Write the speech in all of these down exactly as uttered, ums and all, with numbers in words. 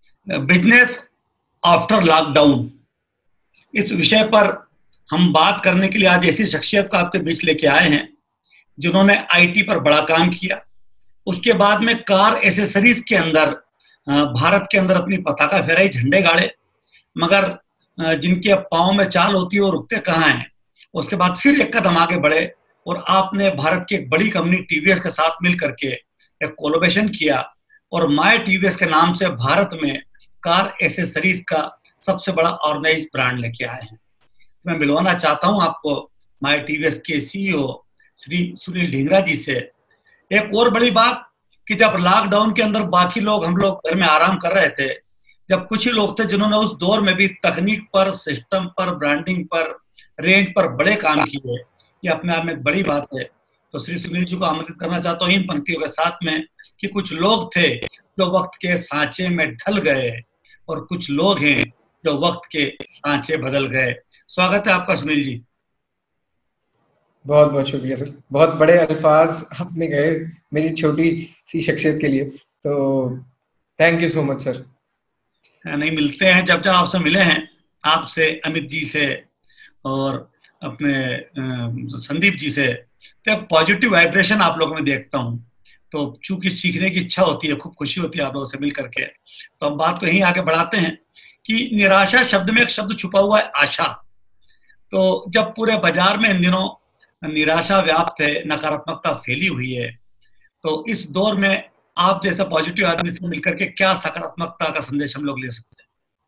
Business after lockdown, इस विषय पर हम बात करने के लिए आज ऐसी शख्सियत को आपके बीच लेके आए हैं जिन्होंने आईटी पर बड़ा काम किया। उसके बाद में कार एसेसरीज के अंदर भारत के अंदर अपनी पताका फहराई, झंडे गाड़े, मगर जिनके पांव में चाल होती है वो रुकते कहाँ हैं। उसके बाद फिर एक कदम आगे बढ़े और आपने भारत की एक बड़ी कंपनी टीवीएस के साथ मिल करके एक कोलैबोरेशन किया और माय टीवीएस के नाम से भारत में कार एसेसरीज का सबसे बड़ा ऑर्गेनाइज ब्रांड लेके आए हैं। मैं मिलवाना चाहता हूं आपको माय टीवीएस के सीईओ श्री सुनील ढींगरा जी से। एक और बड़ी बात कि जब लॉकडाउन के अंदर बाकी लोग, हम लोग घर में आराम कर रहे थे, जब कुछ ही लोग थे जिन्होंने उस दौर में भी तकनीक पर, सिस्टम पर, ब्रांडिंग पर, रेंज पर बड़े काम किए, ये अपने आप में एक बड़ी बात है। तो श्री सुनील जी को आमंत्रित करना चाहता हूँ इन पंक्तियों के साथ में कि कुछ लोग थे जो वक्त के सांचे में ढल गए और कुछ लोग हैं जो वक्त के सांचे बदल गए। स्वागत है आपका सुनील जी। बहुत बहुत शुक्रिया सर, बहुत बड़े अल्फाज आपने गए मेरी छोटी सी शख्सियत के लिए, तो thank you so much sir. नहीं मिलते हैं, जब जब आपसे मिले हैं, आपसे, अमित जी से और अपने संदीप जी से, तो पॉजिटिव वाइब्रेशन आप लोगों में देखता हूँ। तो चूंकि सीखने की इच्छा होती है, खूब खुशी होती है आप लोगों से मिल करके। तो हम बात को यहीं आगे बढ़ाते हैं कि निराशा शब्द में एक शब्द छुपा हुआ है, आशा। तो जब पूरे बाजार में इन दिनों निराशा व्याप्त है, नकारात्मकता फैली हुई है, तो इस दौर में आप जैसा पॉजिटिव आदमी से मिलकर के क्या सकारात्मकता का संदेश हम लोग ले सकते हैं?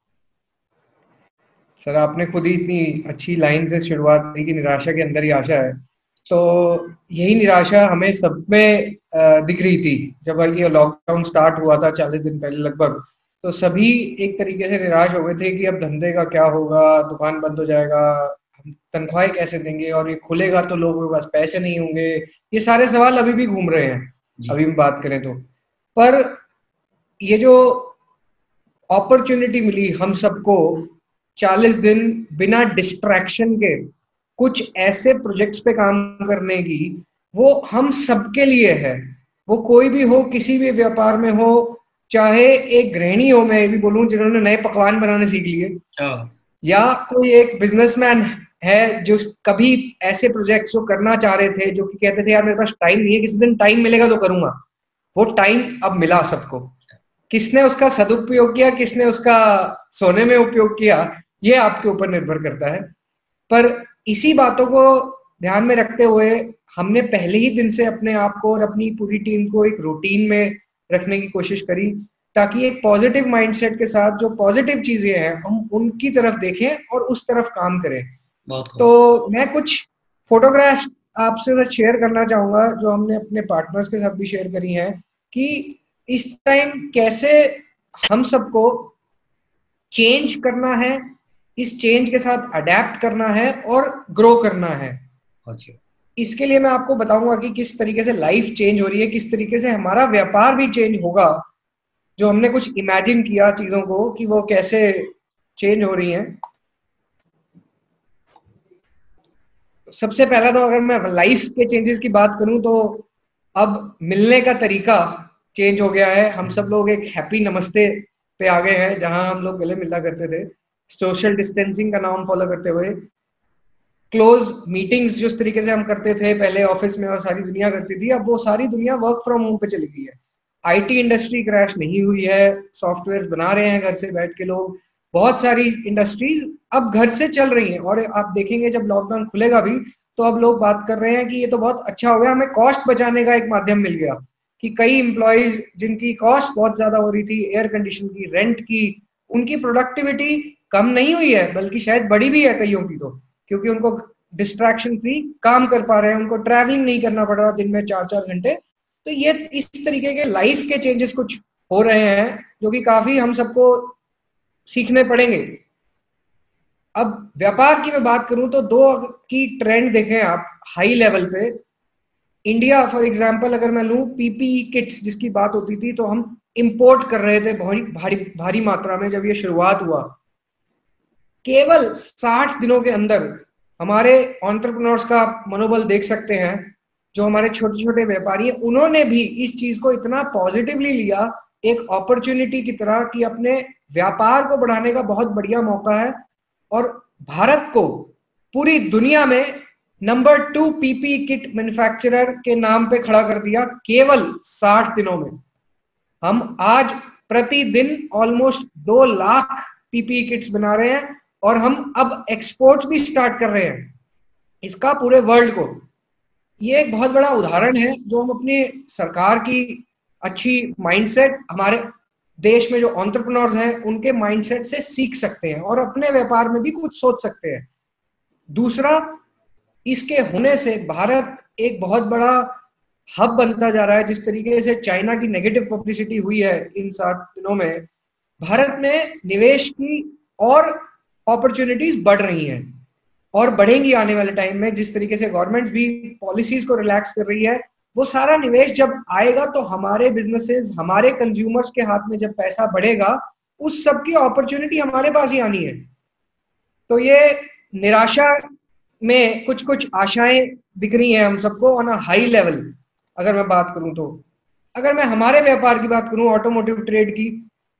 सर आपने खुद ही इतनी अच्छी लाइन से शुरुआत की कि निराशा के अंदर ही आशा है। तो यही निराशा हमें सब में दिख रही थी जब ये लॉकडाउन स्टार्ट हुआ था चालीस दिन पहले लगभग। तो सभी एक तरीके से निराश हो गए थे कि अब धंधे का क्या होगा, दुकान बंद हो जाएगा, हम तनख्वाहें कैसे देंगे, और ये खुलेगा तो लोगों के पास पैसे नहीं होंगे। ये सारे सवाल अभी भी घूम रहे हैं अभी हम बात करें तो। पर ये जो अपॉर्चुनिटी मिली हम सबको चालीस दिन बिना डिस्ट्रैक्शन के कुछ ऐसे प्रोजेक्ट्स पे काम करने की, वो हम सबके लिए है। वो कोई भी हो, किसी भी व्यापार में हो, चाहे एक गृहिणी हो, मैं ये भी बोलूं जिन्होंने नए पकवान बनाने सीख लिए, या कोई एक बिजनेसमैन है जो कभी ऐसे प्रोजेक्ट्स जो करना चाह रहे थे, जो कि कहते थे यार मेरे पास टाइम नहीं है, किसी दिन टाइम मिलेगा तो करूंगा। वो टाइम अब मिला सबको। किसने उसका सदुपयोग किया, किसने उसका सोने में उपयोग किया, ये आपके ऊपर निर्भर करता है। पर इसी बातों को ध्यान में रखते हुए हमने पहले ही दिन से अपने आप को और अपनी पूरी टीम को एक रूटीन में रखने की कोशिश करी, ताकि एक पॉजिटिव माइंडसेट के साथ जो पॉजिटिव चीजें हैं हम उनकी तरफ देखें और उस तरफ काम करें। तो मैं कुछ फोटोग्राफ आपसे शेयर करना चाहूंगा जो हमने अपने पार्टनर्स के साथ भी शेयर करी हैं, कि इस टाइम कैसे हम सबको चेंज करना है, इस चेंज के साथ अडेप्ट करना है और ग्रो करना है। अच्छा। इसके लिए मैं आपको बताऊंगा कि किस तरीके से लाइफ चेंज हो रही है, किस तरीके से हमारा व्यापार भी चेंज होगा। जो हमने कुछ इमेजिन किया चीजों को कि वो कैसे चेंज हो रही हैं। सबसे पहला तो अगर मैं लाइफ के चेंजेस की बात करूं तो अब मिलने का तरीका चेंज हो गया है। हम सब लोग एक हैप्पी नमस्ते पे आ गए हैं, जहां हम लोग गले मिला करते थे सोशल डिस्टेंसिंग का नाम फॉलो करते हुए। क्लोज मीटिंग्स जिस तरीके से हम करते थे पहले ऑफिस में और सारी दुनिया करती थी, अब वो सारी दुनिया वर्क फ्रॉम होम पे चली गई है। आईटी इंडस्ट्री क्रैश नहीं हुई है, सॉफ्टवेयर बना रहे हैं घर से बैठ के लोग। बहुत सारी इंडस्ट्रीज अब घर से चल रही हैं, और आप देखेंगे जब लॉकडाउन खुलेगा भी तो अब लोग बात कर रहे हैं कि ये तो बहुत अच्छा हो गया, हमें कॉस्ट बचाने का एक माध्यम मिल गया। कि कई एम्प्लॉयज जिनकी कॉस्ट बहुत ज्यादा हो रही थी, एयर कंडीशन की, रेंट की, उनकी प्रोडक्टिविटी कम नहीं हुई है बल्कि शायद बढ़ी भी है कईयों की, तो क्योंकि उनको डिस्ट्रैक्शन फ्री काम कर पा रहे हैं, उनको ट्रैवलिंग नहीं करना पड़ रहा दिन में चार चार घंटे। तो ये इस तरीके के लाइफ के चेंजेस कुछ हो रहे हैं जो कि काफी हम सबको सीखने पड़ेंगे। अब व्यापार की मैं बात करूं तो दो की ट्रेंड देखें आप हाई लेवल पे। इंडिया फॉर एग्जांपल अगर मैं लूं, पीपीई किट्स जिसकी बात होती थी तो हम इंपोर्ट कर रहे थे भारी भारी भारी मात्रा में। जब ये शुरुआत हुआ, केवल साठ दिनों के अंदर हमारे एंटरप्रेन्योर्स का मनोबल देख सकते हैं, जो हमारे छोटे छोटे व्यापारी हैं, उन्होंने भी इस चीज को इतना पॉजिटिवली लिया एक अपॉर्चुनिटी की तरह कि अपने व्यापार को बढ़ाने का बहुत बढ़िया मौका है, और भारत को पूरी दुनिया में number two PP kit manufacturer के नाम पे खड़ा कर दिया केवल साठ दिनों में। हम आज प्रतिदिन ऑलमोस्ट दो लाख पीपी किट्स बना रहे हैं, और हम अब एक्सपोर्ट भी स्टार्ट कर रहे हैं इसका पूरे वर्ल्ड को। ये एक बहुत बड़ा उदाहरण है जो हम अपनी सरकार की अच्छी माइंडसेट, हमारे देश में जो एंटरप्रेन्योर्स हैं उनके माइंडसेट से सीख सकते हैं और अपने व्यापार में भी कुछ सोच सकते हैं। दूसरा, इसके होने से भारत एक बहुत बड़ा हब बनता जा रहा है। जिस तरीके से चाइना की नेगेटिव पब्लिसिटी हुई है इन सात दिनों में, भारत में निवेश की और अपॉर्चुनिटीज बढ़ रही हैं और बढ़ेंगी आने वाले टाइम में। जिस तरीके से गवर्नमेंट भी पॉलिसीज को रिलैक्स कर रही है, वो सारा निवेश जब आएगा तो हमारे बिजनेसेस, हमारे कंज्यूमर्स के हाथ में जब पैसा बढ़ेगा, उस सब की अपॉर्चुनिटी हमारे पास ही आनी है। तो ये निराशा में कुछ कुछ आशाएं दिख रही हैं हम सबको ऑन अ हाई लेवल। अगर मैं बात करूं तो अगर मैं हमारे व्यापार की बात करूं, ऑटोमोटिव ट्रेड की,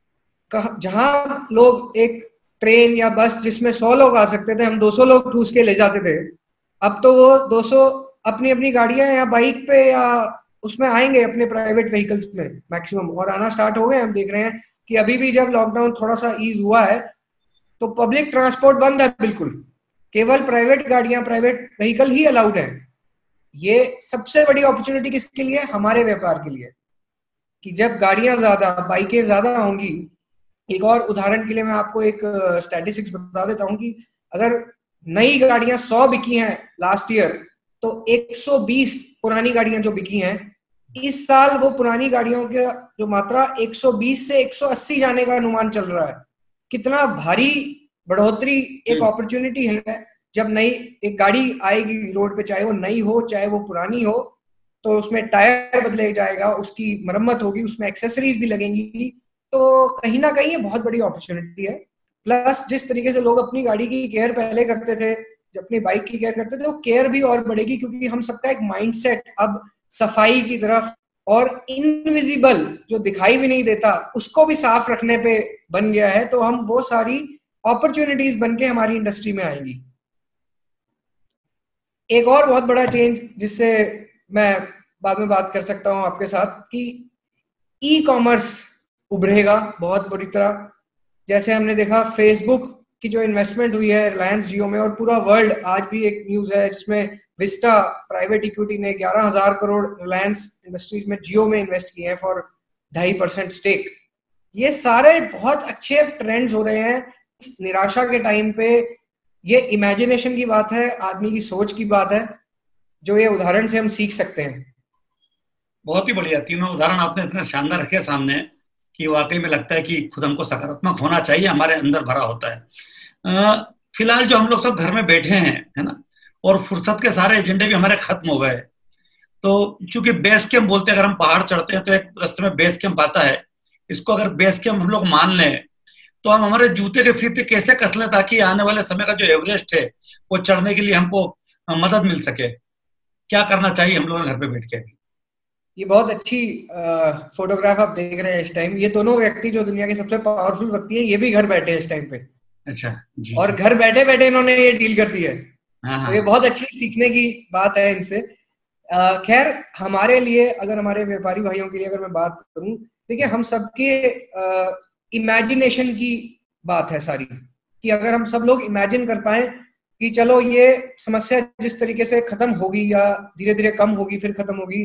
जहां लोग एक ट्रेन या बस जिसमें सौ लोग आ सकते थे, हम दो सौ लोग ठूस के ले जाते थे, अब तो वो दो सौ अपनी अपनी गाड़ियां या बाइक पे या उसमें आएंगे अपने प्राइवेट व्हीकल्स में मैक्सिमम, और आना स्टार्ट हो गए। हम देख रहे हैं कि अभी भी जब लॉकडाउन थोड़ा सा ईज हुआ है तो पब्लिक ट्रांसपोर्ट बंद है बिल्कुल, केवल प्राइवेट गाड़ियां, प्राइवेट व्हीकल ही अलाउड है। ये सबसे बड़ी अपॉर्चुनिटी किसके लिए? हमारे व्यापार के लिए, कि जब गाड़ियां ज्यादा, बाइकें ज्यादा होंगी। एक और उदाहरण के लिए मैं आपको एक स्टैटिस्टिक्स बता देता हूं कि अगर नई गाड़ियां सौ बिकी हैं लास्ट ईयर, तो एक सौ बीस पुरानी गाड़ियां जो बिकी हैं इस साल, वो पुरानी गाड़ियों की जो मात्रा एक सौ बीस से एक सौ अस्सी जाने का अनुमान चल रहा है। कितना भारी बढ़ोतरी, एक अपॉर्चुनिटी है। जब नई एक गाड़ी आएगी रोड पे, चाहे वो नई हो चाहे वो पुरानी हो, तो उसमें टायर बदले जाएगा, उसकी मरम्मत होगी, उसमें एक्सेसरीज भी लगेंगी, तो कहीं ना कहीं ये बहुत बड़ी अपॉर्चुनिटी है। प्लस जिस तरीके से लोग अपनी गाड़ी की केयर पहले करते थे, जब अपनी बाइक की केयर करते थे, वो केयर भी और बढ़ेगी, क्योंकि हम सबका एक माइंडसेट अब सफाई की तरफ और इनविजिबल जो दिखाई भी नहीं देता उसको भी साफ रखने पे बन गया है। तो हम वो सारी अपॉर्चुनिटीज बन के हमारी इंडस्ट्री में आएंगी। एक और बहुत बड़ा चेंज जिससे मैं बाद में बात कर सकता हूं आपके साथ, कि ई कॉमर्स उभरेगा बहुत बुरी तरह। जैसे हमने देखा फेसबुक की जो इन्वेस्टमेंट हुई है रिलायंस जियो में, और पूरा वर्ल्ड, आज भी एक न्यूज है जिसमें विस्टा प्राइवेट इक्विटी ने ग्यारह हजार करोड़ रिलायंस इंडस्ट्रीज में, जियो में इन्वेस्ट किए हैं फॉर ढाई परसेंट स्टेक। ये सारे बहुत अच्छे ट्रेंड्स हो रहे हैं इस निराशा के टाइम पे। ये इमेजिनेशन की बात है, आदमी की सोच की बात है, जो ये उदाहरण से हम सीख सकते हैं। बहुत ही बढ़िया, तीनों उदाहरण आपने इतने शानदार रखे सामने कि वाकई में लगता है कि खुद हमको सकारात्मक होना चाहिए, हमारे अंदर भरा होता है। फिलहाल जो हम लोग सब घर में बैठे हैं, है ना, और फुर्सत के सारे एजेंडे भी हमारे खत्म हो गए, तो चूंकि बेस कैंप बोलते हैं, अगर हम पहाड़ चढ़ते हैं तो एक रास्ते में बेस कैंप आता है, इसको अगर बेस कैंप हम लोग मान लें तो हम हमारे जूते के फीते कैसे कस लें ताकि आने वाले समय का जो एवरेस्ट है वो चढ़ने के लिए हमको मदद मिल सके। क्या करना चाहिए हम लोगों ने घर पे बैठ के? ये बहुत अच्छी फोटोग्राफ आप देख रहे हैं इस टाइम। ये दोनों व्यक्ति जो दुनिया के सबसे पावरफुल व्यक्ति हैं, ये भी घर बैठे हैं इस टाइम पे। अच्छा जी, और घर बैठे बैठे इन्होंने ये डील कर दी है। हाँ, तो ये बहुत अच्छी सीखने की बात है इनसे। खैर, हमारे लिए, अगर हमारे व्यापारी भाइयों के लिए अगर मैं बात करूं, देखिए हम सबके इमेजिनेशन की बात है सारी, कि अगर हम सब लोग इमेजिन कर पाए कि चलो ये समस्या जिस तरीके से खत्म होगी या धीरे धीरे कम होगी फिर खत्म होगी,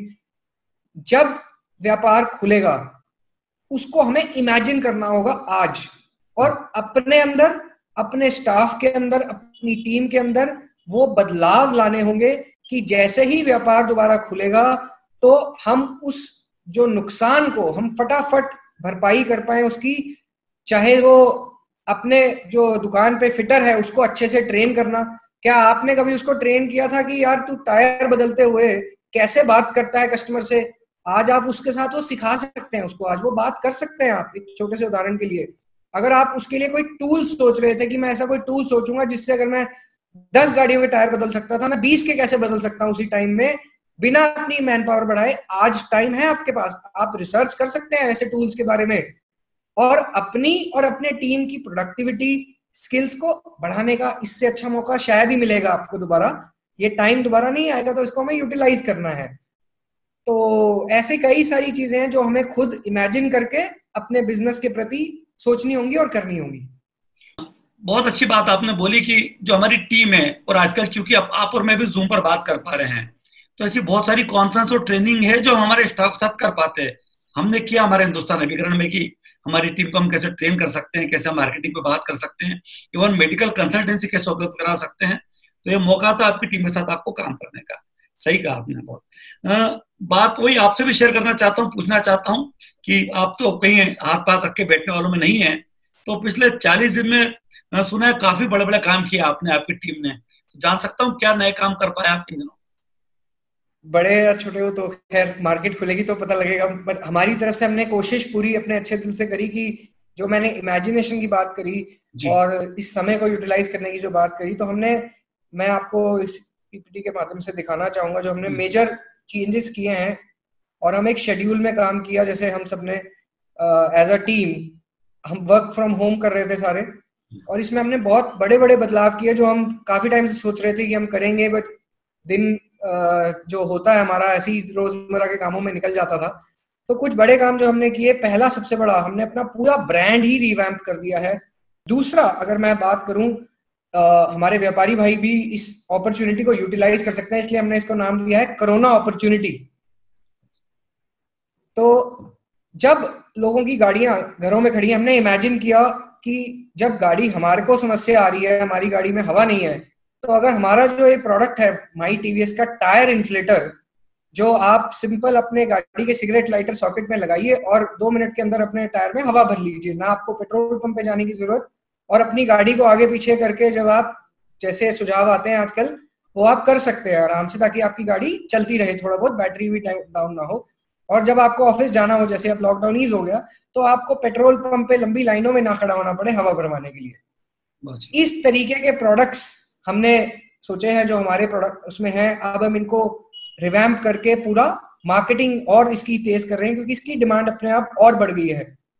जब व्यापार खुलेगा उसको हमें इमेजिन करना होगा आज, और अपने अंदर, अपने स्टाफ के अंदर, अपनी टीम के अंदर वो बदलाव लाने होंगे कि जैसे ही व्यापार दोबारा खुलेगा तो हम उस जो नुकसान को हम फटाफट भरपाई कर पाए उसकी। चाहे वो अपने जो दुकान पे फिटर है उसको अच्छे से ट्रेन करना। क्या आपने कभी उसको ट्रेन किया था कि यार तू टायर बदलते हुए कैसे बात करता है कस्टमर से? आज आप उसके साथ वो सिखा सकते हैं उसको, आज वो बात कर सकते हैं आप। एक छोटे से उदाहरण के लिए, अगर आप उसके लिए कोई टूल सोच रहे थे कि मैं ऐसा कोई टूल सोचूंगा जिससे अगर मैं दस गाड़ियों के टायर बदल सकता था, मैं बीस के कैसे बदल सकता हूँ उसी टाइम में, बिना अपनी मैन पावर बढ़ाए। आज टाइम है आपके पास, आप रिसर्च कर सकते हैं ऐसे टूल्स के बारे में, और अपनी और अपने टीम की प्रोडक्टिविटी स्किल्स को बढ़ाने का इससे अच्छा मौका शायद ही मिलेगा आपको दोबारा। ये टाइम दोबारा नहीं आएगा, तो इसको हमें यूटिलाइज करना है। तो ऐसे कई सारी चीजें हैं जो हमें खुद इमेजिन करके अपने बिजनेस के प्रति सोचनी होंगी और करनी होंगी। बहुत अच्छी बात आपने बोली कि जो हमारी टीम है, और आजकल चूंकि आप, आप और मैं भी जूम पर बात कर पा रहे हैं, तो ऐसी बहुत सारी कॉन्फ्रेंस और ट्रेनिंग है जो हमारे स्टाफ के साथ कर पाते हैं। हमने किया हमारे हिंदुस्तान अभिकरण में कि हमारी टीम को हम कैसे ट्रेन कर सकते हैं, कैसे हम मार्केटिंग पे बात कर सकते हैं, इवन मेडिकल कंसल्टेंसी कैसे उपलब्ध करा सकते हैं। तो ये मौका था आपकी टीम के साथ आपको काम करने का। सही कहा आपने। बहुत आ, बात वही आपसे भी शेयर करना चाहता हूँ, पूछना चाहता हूँ कि आप तो कहीं हाथ पाथ रख के बैठने वालों में नहीं है, तो पिछले चालीस दिन में सुना है काफी बड़े बड़े काम किया आपने, आपकी टीम ने। जान सकता हूँ क्या नए काम कर पाए आप इन दिनों? बड़े या छोटे हो तो खैर मार्केट खुलेगी तो पता लगेगा, बट हमारी तरफ से हमने कोशिश पूरी अपने अच्छे दिल से करी कि जो मैंने इमेजिनेशन की बात करी और इस समय को यूटिलाइज करने की जो बात करी, तो हमने, मैं आपको इस पीपीटी के माध्यम से दिखाना चाहूंगा जो हमने मेजर चेंजेस किए हैं। और हम एक शेड्यूल में काम किया, जैसे हम सबने एज अ टीम हम वर्क फ्रॉम होम कर रहे थे सारे, और इसमें हमने बहुत बड़े बड़े बदलाव किए जो हम काफी टाइम से सोच रहे थे कि हम करेंगे, बट दिन Uh, जो होता है हमारा ऐसे ही रोजमर्रा के कामों में निकल जाता था। तो कुछ बड़े काम जो हमने किए, पहला सबसे बड़ा, हमने अपना पूरा ब्रांड ही रिवैम्प कर दिया है। दूसरा, अगर मैं बात करूं, uh, हमारे व्यापारी भाई भी इस अपॉर्चुनिटी को यूटिलाइज कर सकते हैं, इसलिए हमने इसको नाम दिया है कोरोना अपॉर्चुनिटी। तो जब लोगों की गाड़ियां घरों में खड़ी, हमने इमेजिन किया कि जब गाड़ी हमारे को समस्या आ रही है, हमारी गाड़ी में हवा नहीं है, तो अगर हमारा जो ये प्रोडक्ट है माई टीवीएस का टायर इन्फ्लेटर, जो आप सिंपल अपने गाड़ी के सिगरेट लाइटर सॉकेट में लगाइए और दो मिनट के अंदर अपने टायर में हवा भर लीजिए, ना आपको पेट्रोल पंप पे जाने की जरूरत, और अपनी गाड़ी को आगे पीछे करके जब आप, जैसे सुझाव आते हैं आजकल, वो आप कर सकते हैं आराम से, ताकि आपकी गाड़ी चलती रहे, थोड़ा बहुत बैटरी भी डाउन ना हो। और जब आपको ऑफिस जाना हो, जैसे अब लॉकडाउन ईज हो गया, तो आपको पेट्रोल पंप पे लंबी लाइनों में ना खड़ा होना पड़े हवा भरवाने के लिए। इस तरीके के प्रोडक्ट्स हमने सोचे हैं जो हमारे प्रोडक्ट उसमें हैं। अब हम इनको रिवैम्प करके पूरा मार्केटिंग और इसकी तेज कर रहे हैं, क्योंकि इसकी डिमांड अपने आप और बढ़ गई है।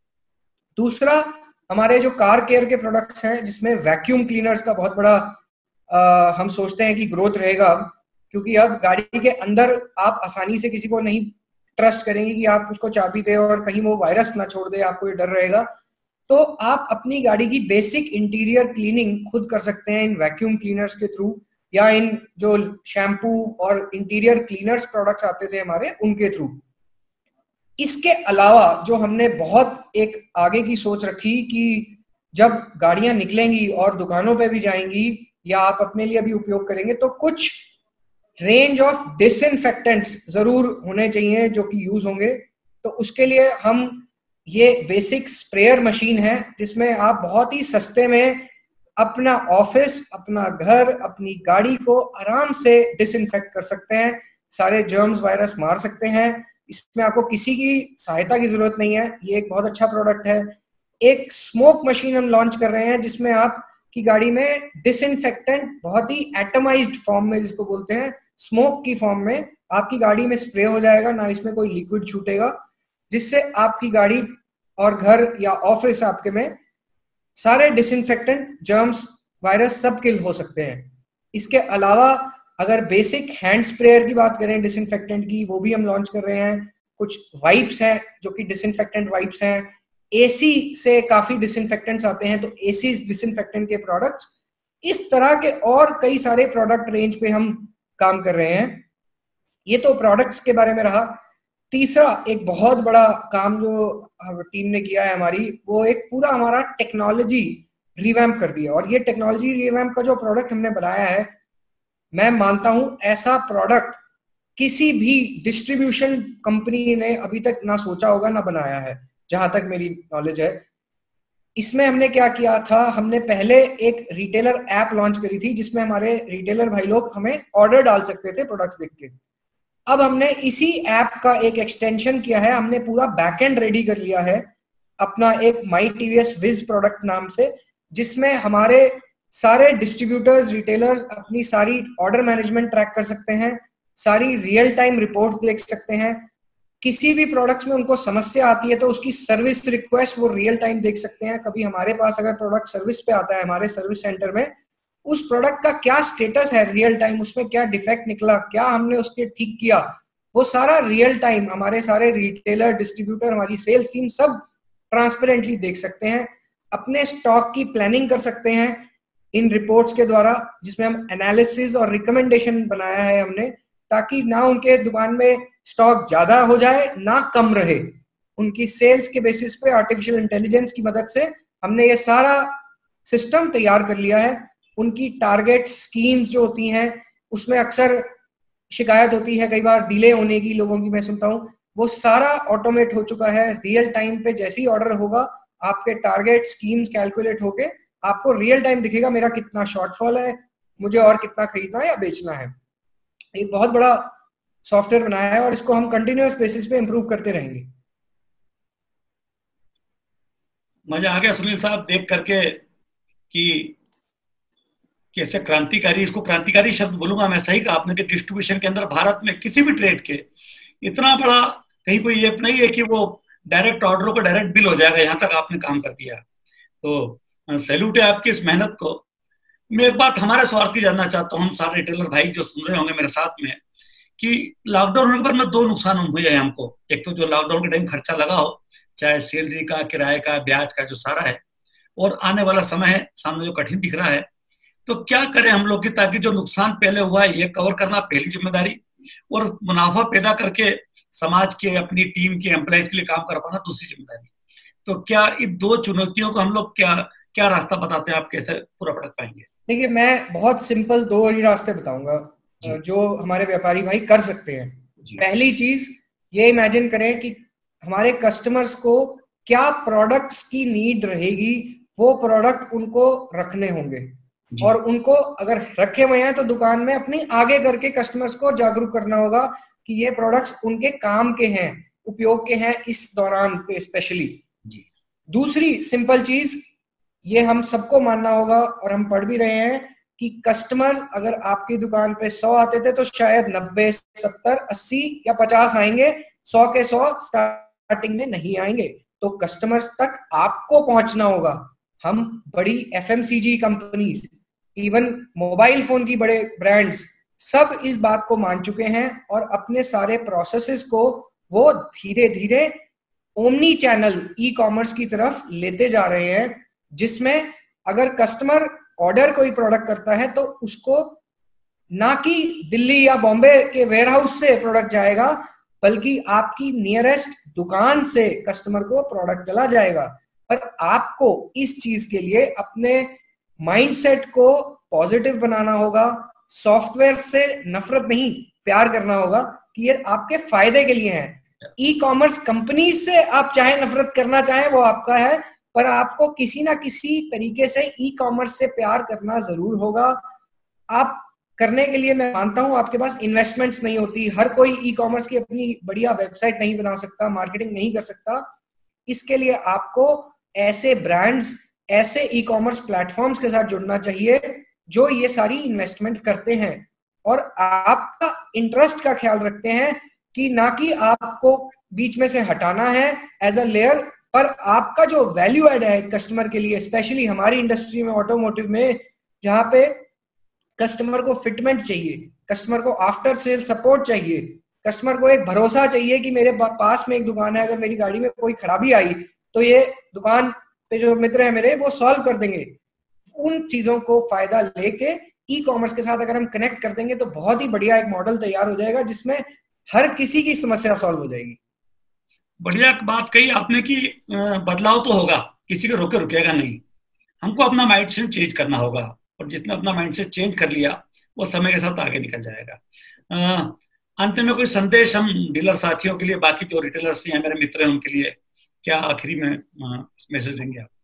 दूसरा, हमारे जो कार केयर के प्रोडक्ट्स हैं, जिसमें वैक्यूम क्लीनर्स का बहुत बड़ा आ, हम सोचते हैं कि ग्रोथ रहेगा, क्योंकि अब गाड़ी के अंदर आप आसानी से किसी को नहीं ट्रस्ट करेंगे कि आप उसको चाबी दे और कहीं वो वायरस ना छोड़ दे, आपको ये डर रहेगा। तो आप अपनी गाड़ी की बेसिक इंटीरियर क्लीनिंग खुद कर सकते हैं इन वैक्यूम क्लीनर्स के थ्रू, या इन जो शैम्पू और इंटीरियर क्लीनर्स प्रोडक्ट्स आते थे हमारे, उनके थ्रू। इसके अलावा जो हमने बहुत एक आगे की सोच रखी कि जब गाड़ियां निकलेंगी और दुकानों पे भी जाएंगी या आप अपने लिए भी उपयोग करेंगे, तो कुछ रेंज ऑफ डिसइंफेक्टेंट्स जरूर होने चाहिए जो कि यूज होंगे। तो उसके लिए हम, ये बेसिक स्प्रेयर मशीन है जिसमें आप बहुत ही सस्ते में अपना ऑफिस, अपना घर, अपनी गाड़ी को आराम से डिसइंफेक्ट कर सकते हैं, सारे जर्म्स वायरस मार सकते हैं। इसमें आपको किसी की सहायता की जरूरत नहीं है, ये एक बहुत अच्छा प्रोडक्ट है। एक स्मोक मशीन हम लॉन्च कर रहे हैं जिसमें आपकी गाड़ी में डिसइंफेक्टेंट बहुत ही एटमाइज्ड फॉर्म में, जिसको बोलते हैं स्मोक की फॉर्म में, आपकी गाड़ी में स्प्रे हो जाएगा, ना इसमें कोई लिक्विड छूटेगा, जिससे आपकी गाड़ी और घर या ऑफिस आपके में सारे डिसइंफेक्टेंट, जर्म्स, वायरस सब किल हो सकते हैं। इसके अलावा अगर बेसिक हैंड स्प्रेयर की बात करें डिसइंफेक्टेंट की, वो भी हम लॉन्च कर रहे हैं। कुछ वाइप्स हैं जो कि डिसइंफेक्टेंट वाइप्स हैं। एसी से काफी डिसइंफेक्टेंट्स आते हैं, तो एसी डिसइंफेक्टेंट के प्रोडक्ट्स, इस तरह के और कई सारे प्रोडक्ट रेंज पे हम काम कर रहे हैं। ये तो प्रोडक्ट्स के बारे में रहा। तीसरा एक बहुत बड़ा काम जो टीम ने किया है हमारी, वो एक पूरा हमारा टेक्नोलॉजी रिवैम्प कर दिया। और ये टेक्नोलॉजी रिवैम्प का जो प्रोडक्ट हमने बनाया है, मैं मानता हूं ऐसा प्रोडक्ट किसी भी डिस्ट्रीब्यूशन कंपनी ने अभी तक ना सोचा होगा ना बनाया है, जहां तक मेरी नॉलेज है। इसमें हमने क्या किया था, हमने पहले एक रिटेलर ऐप लॉन्च करी थी जिसमें हमारे रिटेलर भाई लोग हमें ऑर्डर डाल सकते थे प्रोडक्ट्स देख के। अब हमने इसी ऐप का एक एक्सटेंशन किया है, हमने पूरा बैकएंड रेडी कर लिया है अपना एक माई टीवीएस विज प्रोडक्ट नाम से, जिसमें हमारे सारे डिस्ट्रीब्यूटर्स, रिटेलर्स अपनी सारी ऑर्डर मैनेजमेंट ट्रैक कर सकते हैं, सारी रियल टाइम रिपोर्ट्स देख सकते हैं। किसी भी प्रोडक्ट्स में उनको समस्या आती है तो उसकी सर्विस रिक्वेस्ट वो रियल टाइम देख सकते हैं। कभी हमारे पास अगर प्रोडक्ट सर्विस पे आता है हमारे सर्विस सेंटर में, उस प्रोडक्ट का क्या स्टेटस है रियल टाइम, उसमें क्या डिफेक्ट निकला, क्या हमने उसके ठीक किया, वो सारा रियल टाइम हमारे सारे रिटेलर, डिस्ट्रीब्यूटर, हमारी सेल्स टीम सब ट्रांसपेरेंटली देख सकते हैं। अपने स्टॉक की प्लानिंग कर सकते हैं इन रिपोर्ट्स के द्वारा, जिसमें हम एनालिसिस और रिकमेंडेशन बनाया है हमने, ताकि ना उनके दुकान में स्टॉक ज्यादा हो जाए ना कम रहे। उनकी सेल्स के बेसिस पे आर्टिफिशियल इंटेलिजेंस की मदद से हमने ये सारा सिस्टम तैयार कर लिया है। उनकी टारगेट स्कीम्स जो होती हैं उसमें अक्सर शिकायत होती है कई बार डिले होने की, लोगों की मैं सुनता हूँ, वो सारा ऑटोमेट हो चुका है। रियल टाइम पे जैसे ही ऑर्डर होगा आपके टारगेट स्कीम्स कैलकुलेट होके आपको रियल टाइम दिखेगा मेरा कितना शॉर्टफॉल है, मुझे और कितना खरीदना है या बेचना है। एक बहुत बड़ा सॉफ्टवेयर बनाया है और इसको हम कंटिन्यूअस बेसिस पे इंप्रूव करते रहेंगे। मजा आ गया सुनील साहब देख करके कि कैसे क्रांतिकारी, इसको क्रांतिकारी शब्द बोलूंगा मैं, सही कहा आपने कि डिस्ट्रीब्यूशन के अंदर भारत में किसी भी ट्रेड के इतना बड़ा कहीं कोई ये नहीं है कि वो डायरेक्ट ऑर्डरों को डायरेक्ट बिल हो जाएगा, यहाँ तक आपने काम कर दिया। तो सैल्यूट है आपकी इस मेहनत को। मैं एक बात हमारे स्वार्थ की जानना चाहता हूँ, हम सारे रिटेलर भाई जो सुन रहे होंगे मेरे साथ में, कि लॉकडाउन होने के बाद में दो नुकसान हुए हैं हमको। एक तो जो लॉकडाउन के टाइम खर्चा लगा हो, चाहे सैलरी का, किराए का, ब्याज का, जो सारा है, और आने वाला समय है सामने जो कठिन दिख रहा है, तो क्या करें हम लोग की ताकि जो नुकसान पहले हुआ है ये कवर करना पहली जिम्मेदारी, और मुनाफा पैदा करके समाज के, अपनी टीम के एम्प्लॉयज के लिए काम कर पाना दूसरी जिम्मेदारी। तो क्या इन दो चुनौतियों को हम लोग क्या क्या रास्ता बताते हैं, आप कैसे पूरा पटक पाएंगे? देखिए, मैं बहुत सिंपल दो ही रास्ते बताऊंगा जो हमारे व्यापारी भाई कर सकते हैं। पहली चीज ये इमेजिन करें कि हमारे कस्टमर्स को क्या प्रोडक्ट्स की नीड रहेगी, वो प्रोडक्ट उनको रखने होंगे, और उनको अगर रखे हुए हैं तो दुकान में अपनी आगे करके कस्टमर्स को जागरूक करना होगा कि ये प्रोडक्ट्स उनके काम के हैं, उपयोग के हैं इस दौरान पे स्पेशली। दूसरी सिंपल चीज ये हम सबको मानना होगा, और हम पढ़ भी रहे हैं, कि कस्टमर्स अगर आपकी दुकान पे सौ आते थे तो शायद नब्बे, सत्तर, अस्सी या पचास आएंगे, सौ के सौ स्टार्टिंग में नहीं आएंगे। तो कस्टमर्स तक आपको पहुंचना होगा। हम बड़ी FMCG companies, even mobile phone की बड़े ब्रांड्स, सब इस बात को मान चुके हैं और अपने सारे प्रोसेसेस को वो धीरे धीरे ओमनी चैनल ई कॉमर्स की तरफ लेते जा रहे हैं, जिसमें अगर कस्टमर ऑर्डर कोई प्रोडक्ट करता है तो उसको ना कि दिल्ली या बॉम्बे के वेयरहाउस से प्रोडक्ट जाएगा, बल्कि आपकी नियरेस्ट दुकान से कस्टमर को प्रोडक्ट चला जाएगा। पर आपको इस चीज के लिए अपने माइंडसेट को पॉजिटिव बनाना होगा, सॉफ्टवेयर से नफरत नहीं, प्यार करना होगा कि ये आपके फायदे के लिए है। ई कॉमर्स कंपनी से आप चाहे नफरत करना चाहें वो आपका है, पर आपको किसी ना किसी तरीके से ई कॉमर्स से प्यार करना जरूर होगा। आप करने के लिए मैं मानता हूं आपके पास इन्वेस्टमेंट्स नहीं होती, हर कोई ई कॉमर्स की अपनी बढ़िया वेबसाइट नहीं बना सकता, मार्केटिंग नहीं कर सकता। इसके लिए आपको ऐसे ब्रांड्स, ऐसे ई कॉमर्स प्लेटफॉर्म्स के साथ जुड़ना चाहिए जो ये सारी इन्वेस्टमेंट करते हैं और आपका इंटरेस्ट का ख्याल रखते हैं, कि ना कि आपको बीच में से हटाना है एज अ लेयर, पर आपका जो वैल्यू एड है कस्टमर के लिए, स्पेशली हमारी इंडस्ट्री में, ऑटोमोटिव में, जहाँ पे कस्टमर को फिटमेंट चाहिए, कस्टमर को आफ्टर सेल सपोर्ट चाहिए, कस्टमर को एक भरोसा चाहिए कि मेरे पास में एक दुकान है, अगर मेरी गाड़ी में कोई खराबी आई तो ये दुकान पे जो मित्र है मेरे वो सॉल्व कर देंगे। उन चीजों को फायदा लेके ई कॉमर्स के साथ अगर हम कनेक्ट कर देंगे तो बहुत ही बढ़िया एक मॉडल तैयार हो जाएगा जिसमें हर किसी की समस्या सॉल्व हो जाएगी। बढ़िया बात कही आपने कि बदलाव तो होगा, किसी को रोके रुकेगा नहीं। हमको अपना माइंडसेट चेंज करना होगा, और जिसने अपना माइंडसेट चेंज कर लिया वो समय के साथ आगे निकल जाएगा। अंत में कोई संदेश हम डीलर साथियों के लिए, बाकी जो रिटेलर्स हैं, मेरे मित्र हैं, उनके लिए क्या आखिरी में मैसेज देंगे आप?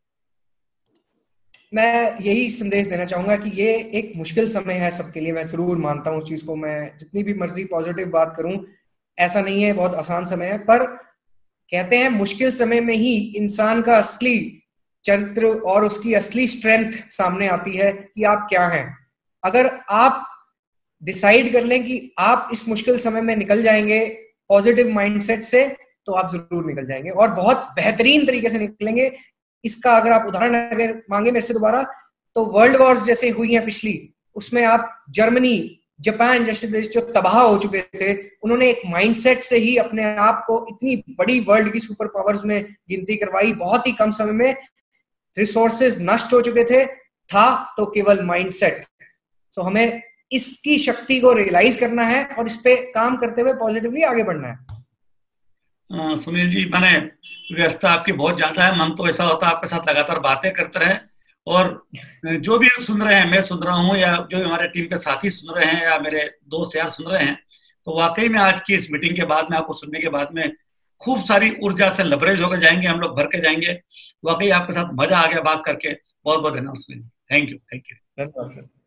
मैं यही संदेश देना चाहूंगा कि ये एक मुश्किल समय है सबके लिए, मैं जरूर मानता हूँ उस चीज को। मैं जितनी भी मर्जी पॉजिटिव बात करूं, ऐसा नहीं है बहुत आसान समय है, पर कहते हैं मुश्किल समय में ही इंसान का असली चरित्र और उसकी असली स्ट्रेंथ सामने आती है कि आप क्या हैं। अगर आप डिसाइड कर लें कि आप इस मुश्किल समय में निकल जाएंगे पॉजिटिव माइंडसेट से, तो आप जरूर निकल जाएंगे और बहुत बेहतरीन तरीके से निकलेंगे। इसका अगर आप उदाहरण अगर मांगे मेरे से दोबारा, तो वर्ल्ड वॉर्स जैसे हुई हैं पिछली, उसमें आप जर्मनी, जापान जैसे देश जो तबाह हो चुके थे, उन्होंने एक माइंडसेट से ही अपने आप को इतनी बड़ी वर्ल्ड की सुपर पावर्स में गिनती करवाई। बहुत ही कम समय में रिसोर्सेज नष्ट हो चुके थे, था तो केवल माइंडसेट। सो हमें इसकी शक्ति को रियलाइज करना है और इस पे काम करते हुए पॉजिटिवली आगे बढ़ना है। सुनील जी, मैंने व्यस्तता आपकी बहुत ज्यादा है, मन तो ऐसा होता है आपके साथ लगातार बातें करते रहे, और जो भी सुन रहे हैं, मैं सुन रहा हूँ या जो हमारे टीम के साथी सुन रहे हैं या मेरे दोस्त यार सुन रहे हैं, तो वाकई में आज की इस मीटिंग के बाद में, आपको सुनने के बाद में खूब सारी ऊर्जा से लबरेज होकर जाएंगे, हम लोग भर के जाएंगे। वाकई आपके साथ मजा आ गया बात करके। बहुत बहुत धन्यवाद Sunil. Thank you. Thank you. धन्यवाद सर।